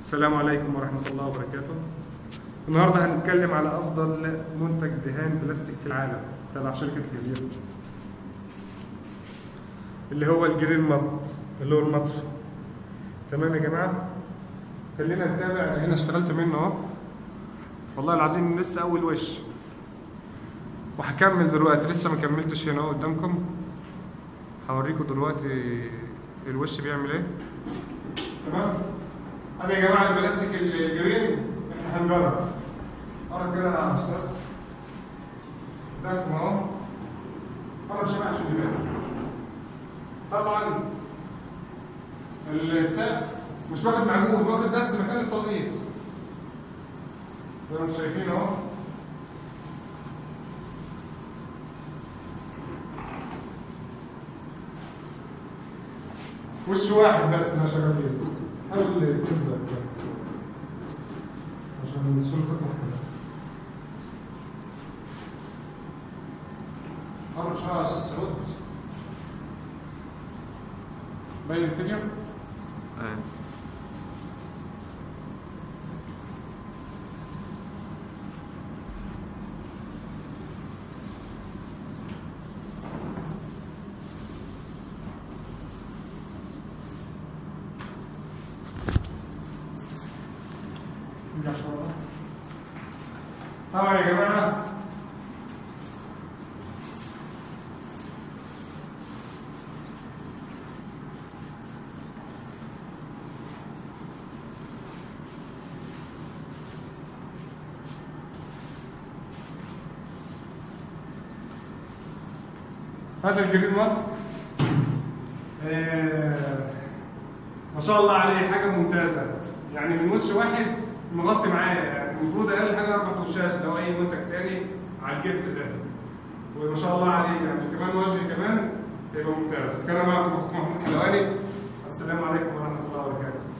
السلام عليكم ورحمة الله وبركاته. النهاردة هنتكلم على أفضل منتج دهان بلاستيك في العالم تبع شركة الجزيرة، اللي هو الجرين مط، اللي هو المطر. تمام يا جماعة؟ خلينا نتابع. هنا اشتغلت منه اهو، والله العظيم لسه أول وش، وهكمل دلوقتي. لسه ما كملتش هنا اهو قدامكم، هوريكم دلوقتي الوش بيعمل ايه. تمام؟ أنا يا جماعة البلاستيك الجرين احنا هنجرب. قرب كده يا أستاذ قدامكم اهو، قرب شوية عشان يبان. طبعا السقف مش واخد معجون، واخد بس مكان التنقيط زي ما انتم شايفين اهو. وش واحد بس انا شغال بيه، حاول تثبت عشان صورتك محكمة. قرب شوية يا أستاذ سعود، باين الفيديو؟ ايوه. طبعا يا جماعة هذا الجرين مط ما شاء الله عليه، حاجة ممتازة. يعني من وش واحد مغطي معايا، يعني المفروض اقل حاجه 4 وشاش لو اي منتج تاني على الجنس ده، وما شاء الله عليه. يعني كمان وجهي كمان هيبقى ممتاز. كان معكم اخوكم محمود حلواني، السلام عليكم ورحمه الله وبركاته.